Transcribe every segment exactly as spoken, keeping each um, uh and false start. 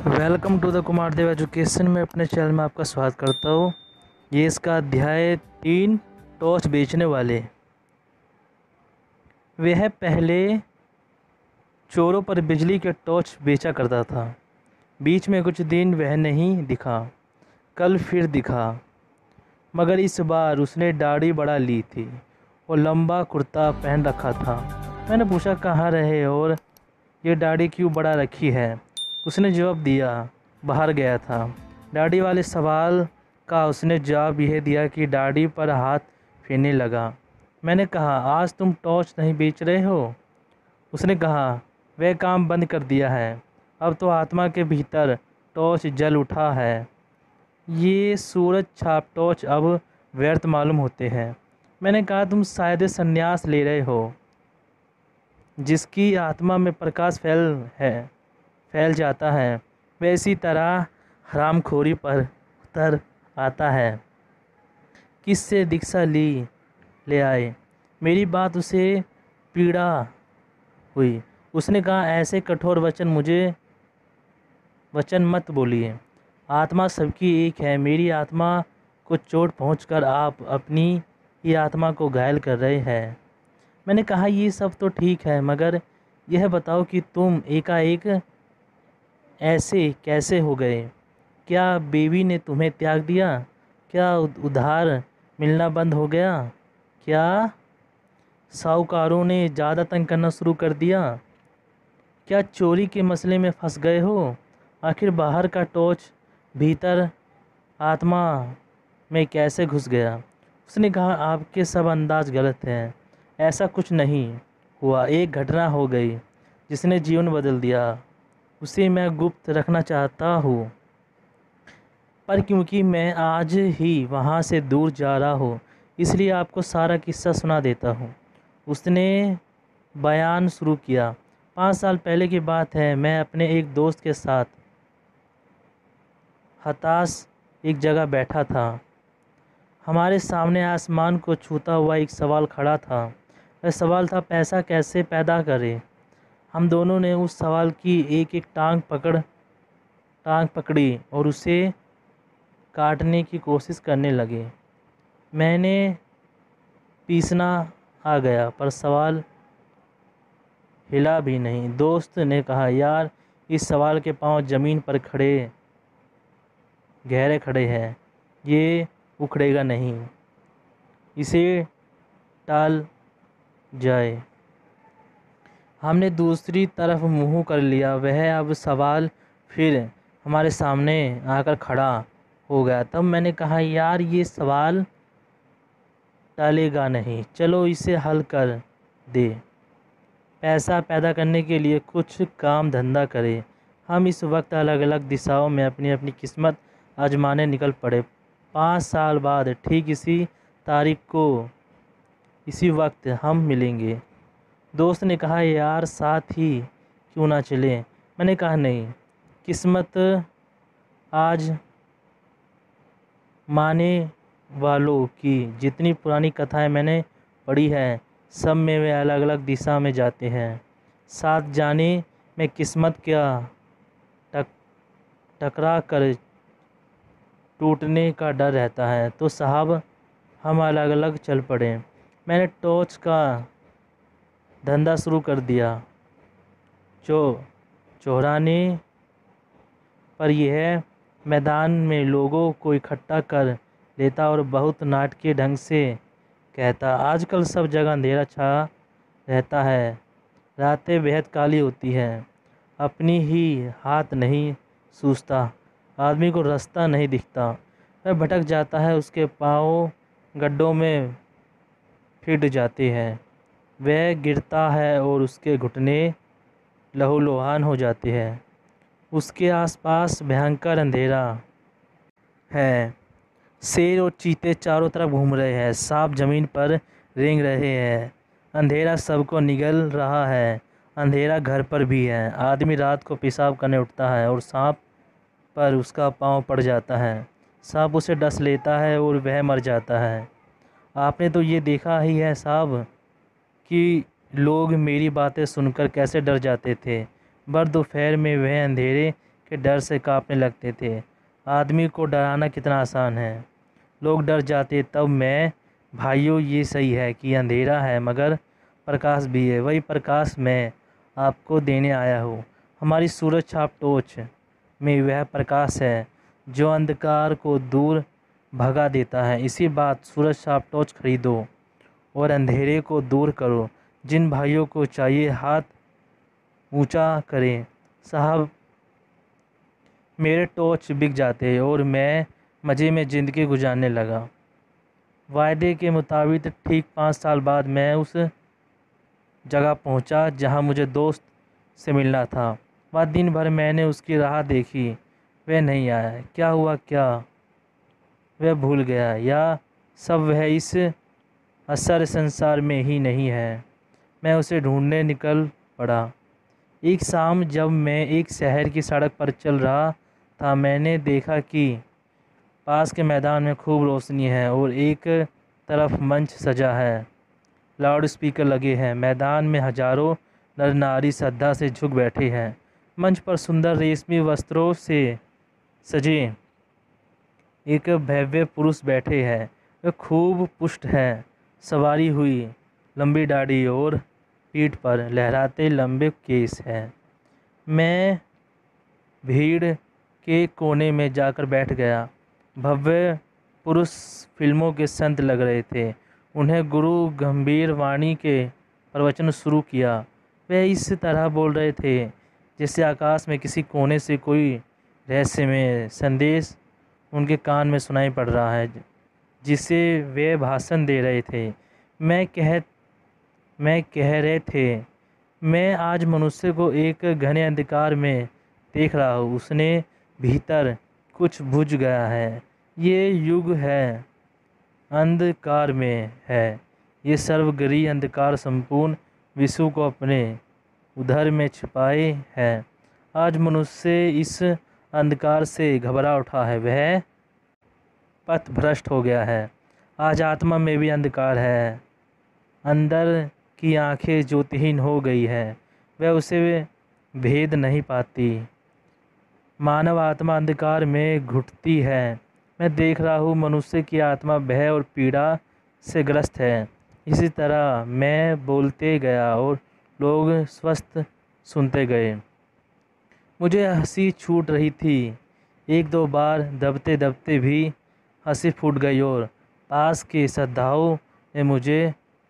Welcome to the Kumar Dev education में अपने channel में आपका स्वागत करता हूँ। ये इसका अध्याय तीन, टॉर्च बेचने वाले। वह पहले चोरों पर बिजली के टॉर्च बेचा करता था। बीच में कुछ दिन वह नहीं दिखा। कल फिर दिखा, मगर इस बार उसने दाढ़ी बढ़ा ली थी और लंबा कुर्ता पहन रखा था। मैंने पूछा, कहाँ रहे और ये दाढ़ी क्यों बढ़ा रखी है? उसने जवाब दिया, बाहर गया था। दाढ़ी वाले सवाल का उसने जवाब यह दिया कि दाढ़ी पर हाथ फेरने लगा। मैंने कहा, आज तुम टॉर्च नहीं बेच रहे हो? उसने कहा, वह काम बंद कर दिया है। अब तो आत्मा के भीतर टॉर्च जल उठा है। ये सूरज छाप टॉर्च अब व्यर्थ मालूम होते हैं। मैंने कहा, तुम शायद संन्यास ले रहे हो। जिसकी आत्मा में प्रकाश फैल है फैल जाता है, वह इसी तरह हरामखोरी पर उतर आता है। किससे दीक्षा ली ले आए? मेरी बात उसे पीड़ा हुई। उसने कहा, ऐसे कठोर वचन मुझे वचन मत बोलिए। आत्मा सबकी एक है। मेरी आत्मा को चोट पहुंचकर आप अपनी ही आत्मा को घायल कर रहे हैं। मैंने कहा, ये सब तो ठीक है, मगर यह बताओ कि तुम एकाएक ऐसे कैसे हो गए? क्या बेबी ने तुम्हें त्याग दिया? क्या उधार मिलना बंद हो गया? क्या साहूकारों ने ज़्यादा तंग करना शुरू कर दिया? क्या चोरी के मसले में फंस गए हो? आखिर बाहर का टॉर्च भीतर आत्मा में कैसे घुस गया? उसने कहा, आपके सब अंदाज गलत हैं। ऐसा कुछ नहीं हुआ। एक घटना हो गई जिसने जीवन बदल दिया। उसे मैं गुप्त रखना चाहता हूँ, पर क्योंकि मैं आज ही वहाँ से दूर जा रहा हूँ, इसलिए आपको सारा किस्सा सुना देता हूँ। उसने बयान शुरू किया। पाँच साल पहले की बात है। मैं अपने एक दोस्त के साथ हताश एक जगह बैठा था। हमारे सामने आसमान को छूता हुआ एक सवाल खड़ा था। वह सवाल था, पैसा कैसे पैदा करें? हम दोनों ने उस सवाल की एक एक टांग पकड़ टांग पकड़ी और उसे काटने की कोशिश करने लगे। मैंने पीसना आ गया, पर सवाल हिला भी नहीं। दोस्त ने कहा, यार, इस सवाल के पांव ज़मीन पर खड़े गहरे खड़े हैं। ये उखड़ेगा नहीं। इसे टाल जाए। हमने दूसरी तरफ मुंह कर लिया। वह अब सवाल फिर हमारे सामने आकर खड़ा हो गया। तब मैंने कहा, यार, ये सवाल टालेगा नहीं। चलो इसे हल कर दे। पैसा पैदा करने के लिए कुछ काम धंधा करें। हम इस वक्त अलग अलग दिशाओं में अपनी अपनी किस्मत आजमाने निकल पड़े। पाँच साल बाद ठीक इसी तारीख को इसी वक्त हम मिलेंगे। दोस्त ने कहा, यार, साथ ही क्यों ना चले? मैंने कहा, नहीं। किस्मत आज माने वालों की जितनी पुरानी कथाएं मैंने पढ़ी हैं, सब में वे अलग अलग दिशा में जाते हैं। साथ जाने में किस्मत क्या टक टकरा कर टूटने का डर रहता है। तो साहब, हम अलग अलग चल पड़े। मैंने टॉर्च का धंधा शुरू कर दिया। चो चौराने पर यह मैदान में लोगों को इकट्ठा कर लेता और बहुत नाटकीय ढंग से कहता, आजकल सब जगह अंधेरा छा रहता है। रातें बेहद काली होती हैं। अपनी ही हाथ नहीं सूझता। आदमी को रास्ता नहीं दिखता। वह भटक जाता है। उसके पाँव गड्ढों में फिट जाते हैं। वह गिरता है और उसके घुटने लहूलुहान हो जाते हैं। उसके आसपास भयंकर अंधेरा है। शेर और चीते चारों तरफ घूम रहे हैं। सांप जमीन पर रेंग रहे हैं। अंधेरा सबको निगल रहा है। अंधेरा घर पर भी है। आदमी रात को पेशाब करने उठता है और सांप पर उसका पाँव पड़ जाता है। सांप उसे डस लेता है और वह मर जाता है। आपने तो ये देखा ही है साहब कि लोग मेरी बातें सुनकर कैसे डर जाते थे। भर दोपहर में वह अंधेरे के डर से कांपने लगते थे। आदमी को डराना कितना आसान है, लोग डर जाते। तब मैं, भाइयों ये सही है कि अंधेरा है मगर प्रकाश भी है, वही प्रकाश मैं आपको देने आया हूँ। हमारी सूरज छाप टॉर्च में वह प्रकाश है जो अंधकार को दूर भगा देता है। इसी बात सूरज छाप टॉर्च खरीदो और अंधेरे को दूर करो। जिन भाइयों को चाहिए हाथ ऊंचा करें। साहब, मेरे टॉर्च बिक जाते और मैं मज़े में ज़िंदगी गुजारने लगा। वायदे के मुताबिक ठीक पाँच साल बाद मैं उस जगह पहुंचा जहां मुझे दोस्त से मिलना था। वह दिन भर मैंने उसकी राह देखी, वह नहीं आया। क्या हुआ, क्या वह भूल गया, या सब वह इस असर संसार में ही नहीं है। मैं उसे ढूंढने निकल पड़ा। एक शाम जब मैं एक शहर की सड़क पर चल रहा था, मैंने देखा कि पास के मैदान में खूब रोशनी है और एक तरफ मंच सजा है, लाउड स्पीकर लगे हैं। मैदान में हजारों नर नारी श्रद्धा से झुक बैठे हैं। मंच पर सुंदर रेशमी वस्त्रों से सजे एक भव्य पुरुष बैठे हैं। वह खूब पुष्ट है, सवारी हुई लंबी दाढ़ी और पीठ पर लहराते लंबे केस हैं। मैं भीड़ के कोने में जाकर बैठ गया। भव्य पुरुष फिल्मों के संत लग रहे थे। उन्हें गुरु गंभीर वाणी के प्रवचन शुरू किया। वे इस तरह बोल रहे थे जैसे आकाश में किसी कोने से कोई रहस्यमय संदेश उनके कान में सुनाई पड़ रहा है, जिसे वे भाषण दे रहे थे। मैं कह मैं कह रहे थे मैं आज मनुष्य को एक घने अंधकार में देख रहा हूँ। उसने भीतर कुछ बुझ गया है। ये युग है, अंधकार में है। ये सर्वग्राही अंधकार संपूर्ण विश्व को अपने उधर में छिपाए है। आज मनुष्य इस अंधकार से घबरा उठा है, वह पथ भ्रष्ट हो गया है। आज आत्मा में भी अंधकार है। अंदर की आंखें ज्योतिहीन हो गई है, वह उसे भेद नहीं पाती। मानव आत्मा अंधकार में घुटती है। मैं देख रहा हूँ मनुष्य की आत्मा भय और पीड़ा से ग्रस्त है। इसी तरह मैं बोलते गया और लोग स्वस्थ सुनते गए। मुझे हंसी छूट रही थी। एक दो बार दबते दबते भी हंसी फूट गई और पास के श्रद्धाओं ने मुझे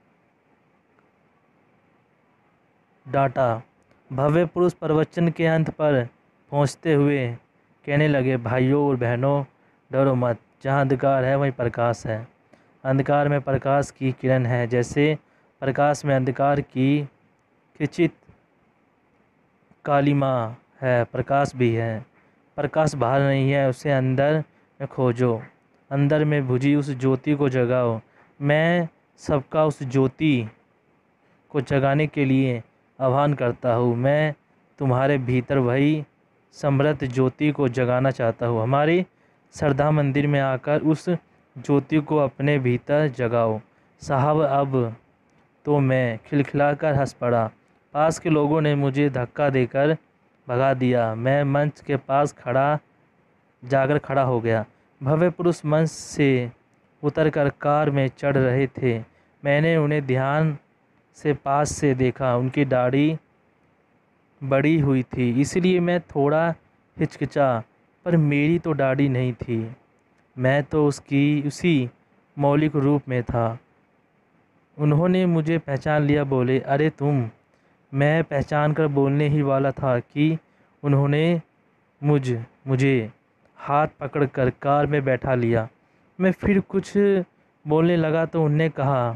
डांटा। भव्य पुरुष प्रवचन के अंत पर पहुंचते हुए कहने लगे, भाइयों और बहनों, डरो मत। जहाँ अंधकार है वहीं प्रकाश है। अंधकार में प्रकाश की किरण है, जैसे प्रकाश में अंधकार की खिंचित कालिमा है, प्रकाश भी है। प्रकाश बाहर नहीं है, उसे अंदर में खोजो। अंदर में बुझी उस ज्योति को जगाओ। मैं सबका उस ज्योति को जगाने के लिए आह्वान करता हूँ। मैं तुम्हारे भीतर वही समृद्ध ज्योति को जगाना चाहता हूँ। हमारे श्रद्धा मंदिर में आकर उस ज्योति को अपने भीतर जगाओ। साहब, अब तो मैं खिलखिलाकर हंस पड़ा। पास के लोगों ने मुझे धक्का देकर भगा दिया। मैं मंच के पास खड़ा जाकर खड़ा हो गया। भव्य पुरुष मंच से उतरकर कार में चढ़ रहे थे। मैंने उन्हें ध्यान से पास से देखा। उनकी दाढ़ी बड़ी हुई थी, इसलिए मैं थोड़ा हिचकिचा, पर मेरी तो दाढ़ी नहीं थी। मैं तो उसकी उसी मौलिक रूप में था। उन्होंने मुझे पहचान लिया, बोले, अरे तुम। मैं पहचान कर बोलने ही वाला था कि उन्होंने मुझ मुझे हाथ पकड़कर कार में बैठा लिया। मैं फिर कुछ बोलने लगा तो उन्होंने कहा,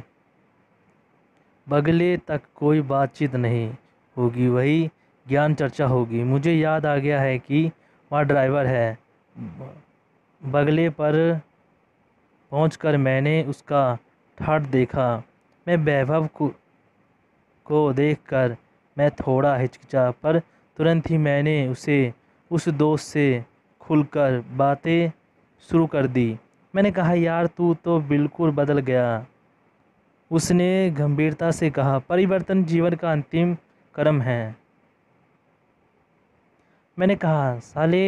बगले तक कोई बातचीत नहीं होगी, वही ज्ञान चर्चा होगी। मुझे याद आ गया है कि वहाँ ड्राइवर है। बगले पर पहुंचकर मैंने उसका ठाठ देखा। मैं वैभव को, को देखकर मैं थोड़ा हिचकिचा, पर तुरंत ही मैंने उसे उस दोस्त से खुलकर बातें शुरू कर दी। मैंने कहा, यार तू तो बिल्कुल बदल गया। उसने गंभीरता से कहा, परिवर्तन जीवन का अंतिम कर्म है। मैंने कहा, साले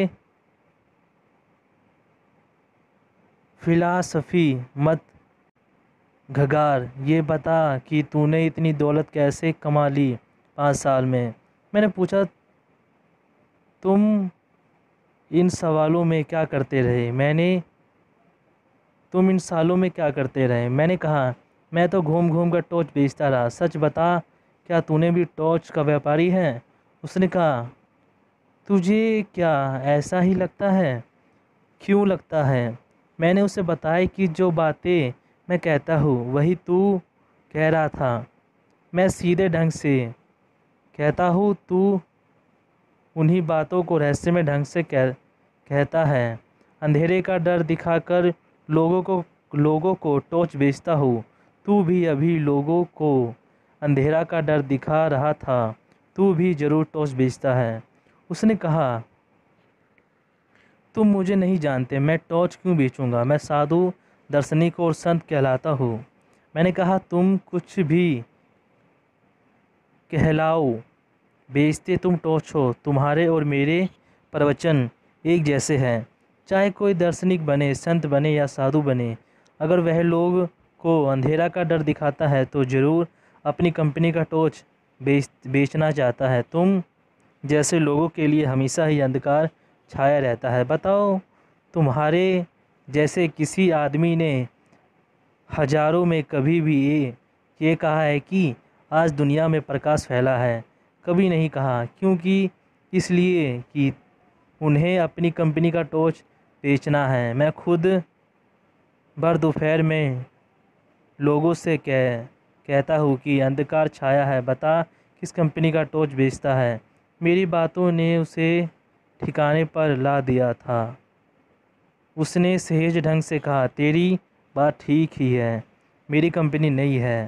फिलॉसफी मत घगार, ये बता कि तूने इतनी दौलत कैसे कमा ली पाँच साल में। मैंने पूछा, तुम इन सवालों में क्या करते रहे मैंने तुम इन सालों में क्या करते रहे मैंने कहा, मैं तो घूम घूम कर टॉर्च बेचता रहा। सच बता, क्या तूने भी टॉर्च का व्यापारी है? उसने कहा, तुझे क्या ऐसा ही लगता है? क्यों लगता है? मैंने उसे बताया कि जो बातें मैं कहता हूँ वही तू कह रहा था। मैं सीधे ढंग से कहता हूँ, तू उन्हीं बातों को रहस्यमय ढंग से कह कहता है। अंधेरे का डर दिखाकर लोगों को लोगों को टॉर्च बेचता हूँ। तू भी अभी लोगों को अंधेरा का डर दिखा रहा था। तू भी ज़रूर टॉर्च बेचता है। उसने कहा, तुम मुझे नहीं जानते, मैं टॉर्च क्यों बेचूंगा? मैं साधु, दार्शनिक और संत कहलाता हूँ। मैंने कहा, तुम कुछ भी कहलाओ, बेचते तुम टॉर्च हो। तुम्हारे और मेरे प्रवचन एक जैसे हैं। चाहे कोई दार्शनिक बने, संत बने या साधु बने, अगर वह लोग को अंधेरा का डर दिखाता है तो ज़रूर अपनी कंपनी का टॉर्च बेच बेचना चाहता है। तुम जैसे लोगों के लिए हमेशा ही अंधकार छाया रहता है। बताओ, तुम्हारे जैसे किसी आदमी ने हजारों में कभी भी ये ये कहा है कि आज दुनिया में प्रकाश फैला है? कभी नहीं कहा। क्योंकि इसलिए कि उन्हें अपनी कंपनी का टॉर्च बेचना है। मैं खुद भर दोपहर में लोगों से कह कहता हूँ कि अंधकार छाया है, बता किस कंपनी का टॉर्च बेचता है। मेरी बातों ने उसे ठिकाने पर ला दिया था। उसने सहज ढंग से कहा, तेरी बात ठीक ही है, मेरी कंपनी नई है,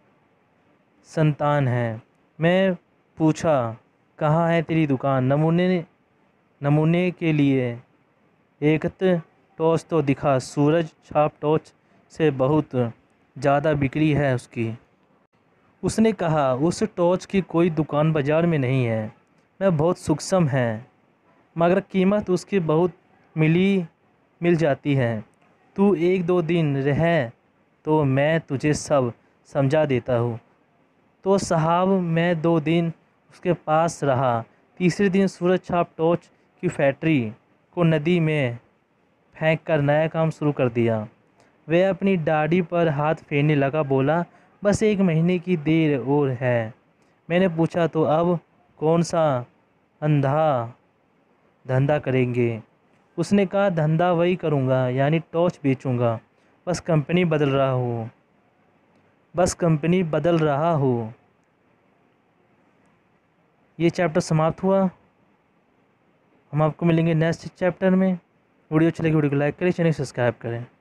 संतान है। मैं पूछा, कहाँ है तेरी दुकान? नमूने नमूने के लिए एक टॉर्च तो दिखा। सूरज छाप टॉर्च से बहुत ज़्यादा बिक्री है उसकी। उसने कहा, उस टॉर्च की कोई दुकान बाज़ार में नहीं है। मैं बहुत सूक्ष्म है, मगर कीमत उसकी बहुत मिली मिल जाती है। तू एक दो दिन रह तो मैं तुझे सब समझा देता हूँ। तो साहब मैं दो दिन उसके पास रहा। तीसरे दिन सूरज छाप टॉर्च की फैक्ट्री को नदी में फेंक कर नया काम शुरू कर दिया। वह अपनी दाढ़ी पर हाथ फेरने लगा, बोला, बस एक महीने की देर और है। मैंने पूछा, तो अब कौन सा अंधा धंधा करेंगे? उसने कहा, धंधा वही करूँगा, यानी टॉर्च बेचूँगा। बस कंपनी बदल रहा हूँ बस कंपनी बदल रहा हूँ ये चैप्टर समाप्त हुआ। हम आपको मिलेंगे नेक्स्ट चैप्टर में। वीडियो चलेगी, वीडियो को लाइक करें, चैनल सब्सक्राइब करें।